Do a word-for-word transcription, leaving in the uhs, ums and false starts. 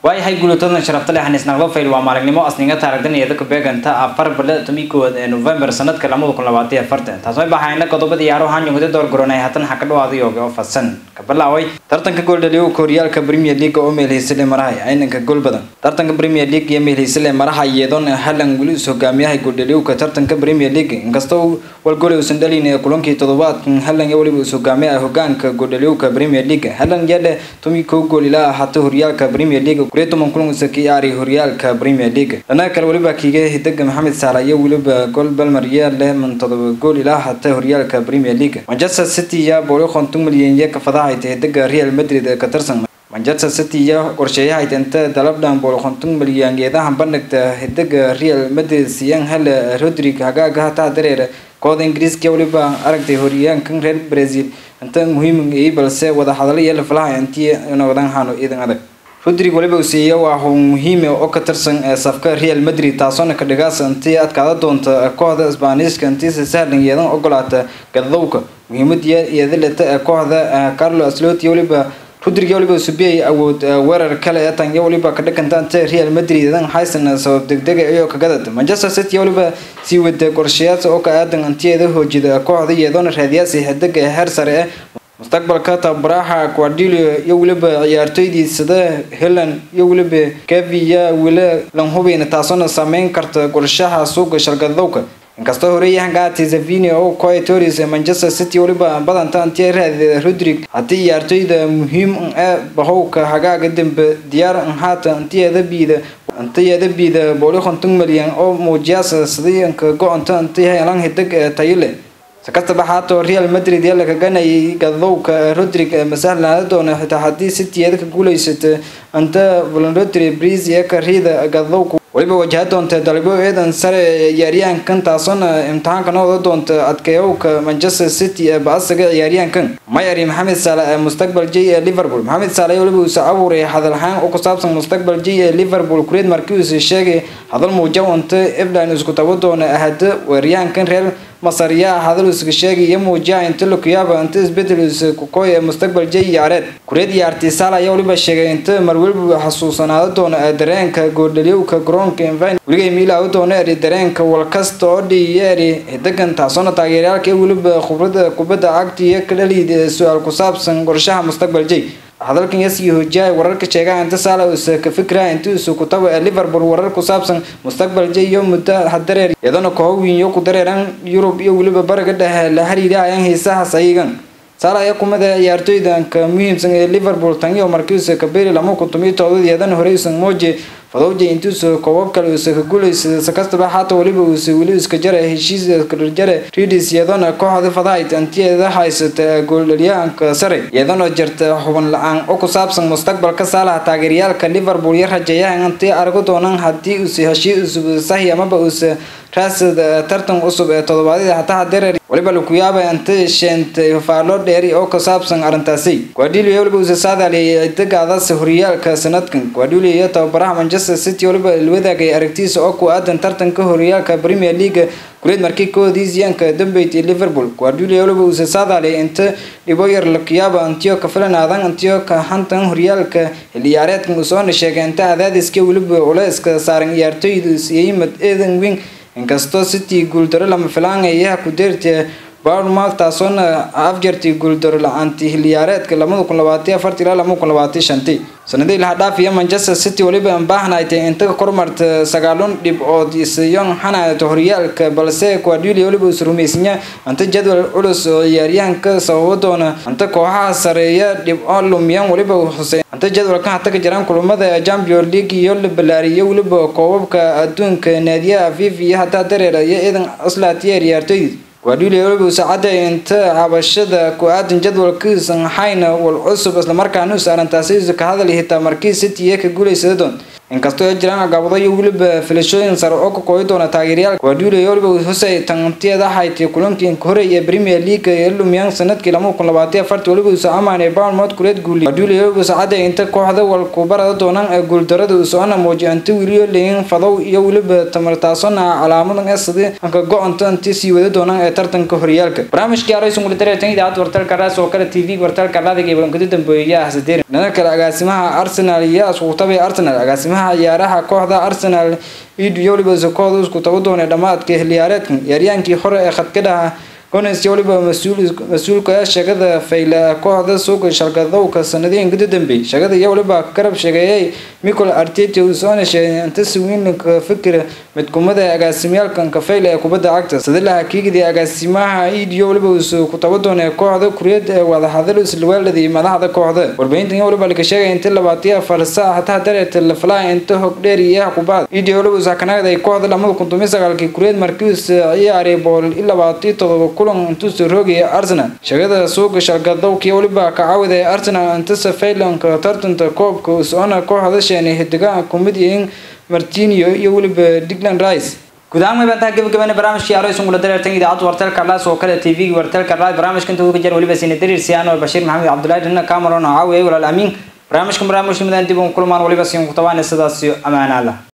واي هاي قلتنا شرفت لي حنيس نقض فيل ومالك نمو أصلنا تاردن يدك بيجن تا أفر بلد تميكو نوفمبر سنة كلامه كل لواتي فرتة تصوير بحينا كتب دي يارو هان يهود دور قرناي هتن حكدو هذا يوجا فسن قبل أوي ترتن كقول دليو كوريال كبريمير ليج أو ميل هيسلي مراهي أين كقول بدن ترتن كبريمير ليج يميل هيسلي مراهي يدون هلن قولي سوكامي هاي قول دليو كترتن كبريمير ليج إنكستو والقولي وسندلي نيكولون كي تضبط هلن يولي سوكامي هوجان كقول دليو كبريمير ليج هلن جد تميكو قولي لا حتى هوريال كبريمير ليج كريتو ممكن كياري هوريال كبريمير ليج أنا كالوليبا كيجي هدق محمد سالي وليبا جول بالمريال له من تضرب جول إلى حتى هوريال كبريمير ليج مانشستر سيتي يا بولو خمسمية مليون يا كفضاعي تهدق ريال مدريد كترسن مانشستر سيتي يا قرشيها أنت طلبنا بولو خمسمية مليون يا ده هم بنك تهدق ريال مدريد سيان هل رودريك هجا جها تعدرير كود إنجليز كوليبا أركت هوريال كن ريال برازيل أنت مهم إيه بس وده حضري يلا فلاح أنتي أنا ودان هانو إذا هذا رودريغو waliba uu siiyay waa muhiim oo ka tirsan safka Real Madrid taasoo ka dhigaas intii aad ka doonto kooxda Isbaanishka intii si sahlan yeelan ogolaata gadowga muhiimadii iyadalata kooxda Carlo Ancelotti waliba Rodrigo waliba uu subiyay awood weerar kale ee tan waliba ka dhiganta Real Madrid dan haysan sabab degdeg ah oo ka gadad Manchester City waliba si wada qorshayaad oo ka aadan intii hoojida kooxda iyadoo raadiyasi hadda heer sare ah مستقبل كاتب براحة كوارديوليو يولب عيارتيدي سده هيلن يولب كافيا ولا لهم هو بين تاسون سامين كرت قرشها سوق شرق الذوق إن كاستوري هنقات زفيني أو كويتوريز مانشستر سيتي ولب بدن تانتير هذا رودريك هتي عيارتيد مهم بهوك حاجة قدم بديار هات أنتي هذا بيد أنتي هذا بيد بقوله خمسمية مليون أو موجز صديق إنك جو أنت أنتي هاي لان هدك تايله سكست بحاته ريال مدريد يلا كجناي كذوق رودريك مسهل هذا حتى حدي ستي هذا كقولي ست أنت فلندري بريز يك ريدا كذوق ولبا وجهته أنت دلبو إذا سر ياريان كنت أصلا امتحان كانوا ضده أنت أتكيوك مانشستر سيتي بأس ياريان كن ما ياري محمد صلاح مستقبل جي ليفربول محمد صلاح يولبو سأوري هذا الحين وكسبت مستقبل جي ليفربول كريد مركز الشيء هذا الموجود أنت إبدا نسكت ضده أنا أحد وريان كن ريال مصريا هذا الشيء يمو جاي أنت لك يابا أنت بدل كوكوي مستقبل جي يارد كريد يارتي صلاح يولبو الشيء أنت مرول حسوسا هذا دون درين كجودليو كجرون كإنفين ولقي ميلا ودون أري درين كوالكاست أودي ياري هدكن تاسونا تغييرات كيولب خبرة كوبدا عقدي يكللي سؤال كساب سنقرشها مستقبل جي هذا لكن يسيه جاي وررك شيء أنت سالة كفكرة أنت سكتوا ليفربول وررك كساب مستقبل جي يوم مدة حدرير يدنا كهوين يوكو دريران يوروب يولب بركة لهري دا يعني ساعة سايقان سارا يقوم هذا يارتويدا كمهم سن ليفربول تاني ومركز كبير لما كنت ميتوا يدنا هريس موجي فضوجي انتوس كواب كلوس كقوليس سكست بحاته وليبوس وليس كجرا هشيز كجرا ريديس يدنا كوحد فضايت انتي ذا حيست قول ليان كسري يدنا جرت حبن لان اوكو سابسن مستقبل كسالة تاجريال كليفربول يرجع انتي ارغوتونن حدي اس هشي اس صحيح ما بوس راس ترتن أصب تضباطي حتى هدري ولبا لكويابا أنت شنت فعلود ديري أو كسابسن أرنتاسي قاديلو يولبا وزسادة ليتقى هذا سهريال كسنتكن قاديلو يتو براح مانشستر سيتي ولبا الودا كي أركتيس أوكو أدن ترتن كهريال كبريمير ليج كريد مركي كو ديزيان كدبيت ليفربول قاديلو يولبا وزسادة لي أنت لبوير لكيابا أنتيو كفلنا هذا أنتيو كهانتن هريال كاليارات كمسون الشيء أنت هذا ديسكي ولبا ولاس كسارن يارتويد سيمت إذن وين inkastoo City guuldaro lama filaan ay ku deertay Bournemouth taasoo afjartay guuldaro la'aantii xilliyaareedka laba kun labaatan iyo afar ilaa laba kun labaatan iyo shan sanadii la dhaafay Manchester City waliba aan baahnaaytay inta kormarta sagaalon dhib oo diisayon xanaanada horyaalka balse Guardiola waliba uu rumeysnaa anta jadwal culus oo ciyaaryahanka sawadoona anta kooxaha sareeya dhib oo lumiyaan waliba Hussein anta jadwalka hata ka jiraan kulamada Champions League iyo la balaariyo waliba koobabka adduunka naadiyaha FIFA iyo hata dareeraya idan aslaatiya ciyaartoy Guardiola waliba uu saacada inta cabashada ku aadan jadwalkiisa hayna wal cusub isla markaana uu saaran taasay ka hadalay xitaa markii City ka guuleysay doon inkastoo ay jiraan caqabado iyo waliba filashooyin sare oo ka koobi doona taageerayaal Guardiola iyo waliba Jose tangantiyada hay'adda kulankii hore ee Premier League ee lumiyaan sanadkii laba kun iyo labaatan iyo afar waliba uu amaanay Bournemouth kuleed guuli Guardiola iyo saacada inta kooxda wal ku barada doonaan ee guul darada uu soo muujiyay wiliyo leeyin fadow iyo waliba tamartaasana calaamadan ee sidii anka go'aanta intii sii wada doonaan ee tartanka horyaalka barnaamijkii araysan wali dareetay idaacad wartalka raas oo kala T V wartalka raadiga ee bankada dambeeya hasadeen nana agaasimaha Arsenal iyo asku tabay Arsenal agaasimaha ciyaaraha kooxda Arsenal iyo waliba kooxda isku tabo doonay dhamaadka xilliyaareedkan ciyaaryahankii hore ee khadka Gones waliba mas'uul mas'uulka shaqada fayla kooxda suuqa shaqadowka sanadeen gudu dambe shaqada iyo waliba qarab shaqeeyay Mikel Arteta oo soo nashay inta si weyn ka fikir mid kumada agaasimiyalkan ka fayla ee kubadda cagta sidii hakiigii agaasimaha iyo waliba uu ku tabo doonay kooxda Kureed ee wada hadal isla weeladii madaxda kooxda warbaahintan waliba la ka sheegay inta labaatan iyo afar saac hataa dareet la falaa inta hog dheer iyo kubad iyo waliba saakanaad ay kooxda laba kun iyo sagaal Kureed markii ciyaarey bool ilaa labaatan iyo todoba kulan intuu soo roogay Arsenal shaqada suuqa shaqadowkii waliba ka caawiday Arsenal inta safaylanka tartanta koobka oo soo kooxda sheenay hidiga kumidiyeen Martinho iyo waliba Declan Rice gudaha ma banta gabagabana barnaamijkii araysan wala dareertan idaacad wartalka raas oo kala T V wartalka raad barnaamijkan intuu ka jar waliba siin dariirsiyan oo Bashir Maxamed Cabdullaahi dhanna Cameron caawiye walaal amiin barnaamijkan barnaamijka madaan dib u kulmaan waliba siin ku tawaanay sidaas iyo amaanada